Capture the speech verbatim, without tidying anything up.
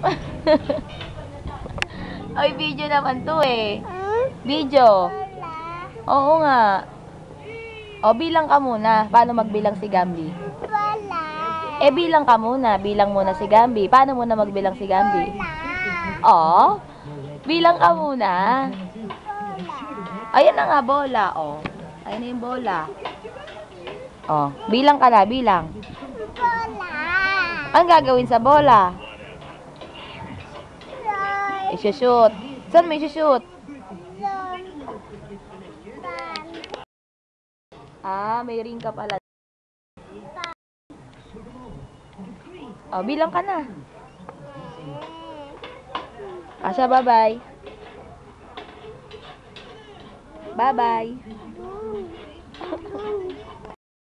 Ay, video naman to eh. Video. Oo nga. O, bilang ka muna. Paano magbilang si Gambi? Wala. Eh, bilang ka muna. Bilang muna si Gambi. Paano muna magbilang si Gambi? O, bilang ka muna. Ayan na nga, bola. O, ayan na yung bola. O, bilang ka na, bilang. Wala. Ang gagawin sa bola? I-shoot. Saan mo i-shoot? Ah, may ring ka pala. O, bilang ka na. Asya, bye-bye. Bye-bye.